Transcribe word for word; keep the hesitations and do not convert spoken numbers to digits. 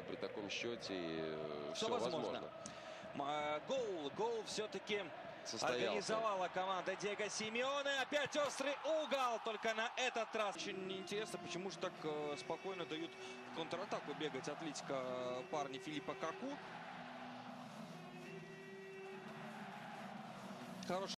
при таком счете и все, все возможно. возможно. Гол, гол все-таки Состоялся. Организовала команда Диего Симеоне. Опять острый угол, только на этот раз. Очень интересно, почему же так э, спокойно дают в контратаку бегать Атлетико парни Филиппа Коку. Хороший